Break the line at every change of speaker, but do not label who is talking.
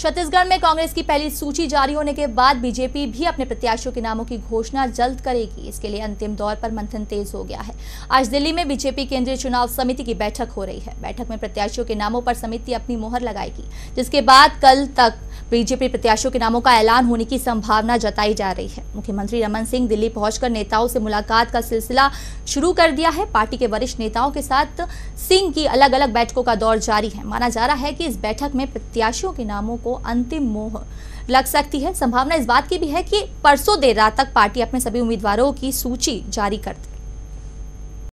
छत्तीसगढ़ में कांग्रेस की पहली सूची जारी होने के बाद बीजेपी भी अपने प्रत्याशियों के नामों की घोषणा जल्द करेगी। इसके लिए अंतिम दौर पर मंथन तेज हो गया है। आज दिल्ली में बीजेपी केंद्रीय चुनाव समिति की बैठक हो रही है। बैठक में प्रत्याशियों के नामों पर समिति अपनी मोहर लगाएगी, जिसके बाद कल तक बीजेपी प्रत्याशियों के नामों का ऐलान होने की संभावना जताई जा रही है। मुख्यमंत्री रमन सिंह दिल्ली पहुंचकर नेताओं से मुलाकात का सिलसिला शुरू कर दिया है। पार्टी के वरिष्ठ नेताओं के साथ सिंह की अलग अलग बैठकों का दौर जारी है। माना जा रहा है कि इस बैठक में प्रत्याशियों के नामों को अंतिम मोहर लग सकती है। संभावना इस बात की भी है कि परसों देर रात तक पार्टी अपने सभी उम्मीदवारों की सूची जारी कर दे।